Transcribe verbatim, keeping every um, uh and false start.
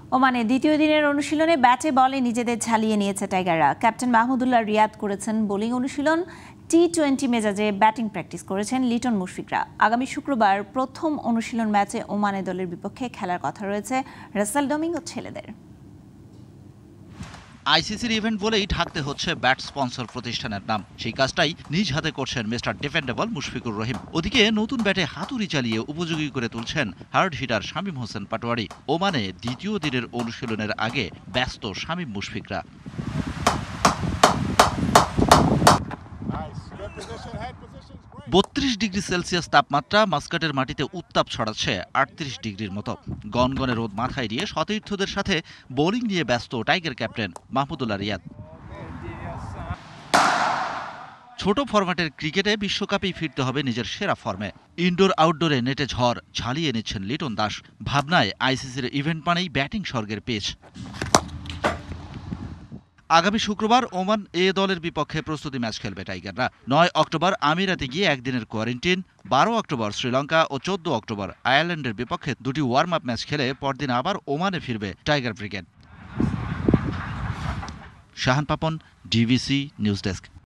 ওমানে দ্বিতীয় দিনের অনুশীলনে ব্যাটে বলে নিজেদের ঝালিয়ে নিয়েছে টাইগাররা। ক্যাপ্টেন মাহমুদুল্লাহ রিয়াদ করেছেন বোলিং অনুশীলন। টি টোয়েন্টি মেজাজে ব্যাটিং প্র্যাকটিস করেছেন লিটন মুশফিকরা। আগামী শুক্রবার প্রথম অনুশীলন ম্যাচে ওমানে দলের বিপক্ষে খেলার কথা রয়েছে রাসেল ডোমিঙ্গো ছেলেদের। আইসিসির ইভেন্ট বলেই ঢাকতে হচ্ছে ব্যাট স্পন্সর প্রতিষ্ঠানের নাম। সেই কাজটাই নিজ হাতে করছেন মিস্টার ডিফেন্ডেবল মুশফিকুর রহিম। ওদিকে নতুন ব্যাটে হাতুড়ি চালিয়ে উপযোগী করে তুলছেন হার্ড হিটার শামীম হোসেন পাটোয়ারি। ওমানে দ্বিতীয় দিনের অনুশীলনের আগে ব্যস্ত শামীম মুশফিকরা। বত্রিশ ডিগ্রি সেলসিয়াস তাপমাত্রা, মাস্কাটের মাটিতে উত্তাপ ছড়াচ্ছে আটত্রিশ ডিগ্রির মতো। গনগনে রোদ মাথায় নিয়ে সতীর্থদের সাথে বোলিং নিয়ে ব্যস্ত টাইগার ক্যাপ্টেন মাহমুদুল্লাহ রিয়াদ। ছোট ফরম্যাটের ক্রিকেটে বিশ্বকাপেই ফিরতে হবে নিজের সেরা ফর্মে। ইনডোর আউটডোরে নেটে ঝড় ঝালিয়ে নিচ্ছেন লিটন দাস। ভাবনায় আইসিসির ইভেন্ট মানেই ব্যাটিং স্বর্গের পিচ। আগামী শুক্রবার ওমান এ দলের বিপক্ষে প্রস্তুতি ম্যাচ খেলবে টাইগাররা। নয় অক্টোবর আমিরাতে গিয়ে একদিনের কোয়ারেন্টিন, বারো অক্টোবর শ্রীলঙ্কা ও চোদ্দ অক্টোবর আয়ারল্যান্ডের বিপক্ষে দুটি ওয়ার্ম আপ ম্যাচ খেলে পরদিন আবার ওমানে ফিরবে tiger brigade. Shahan Papon, DVC news desk.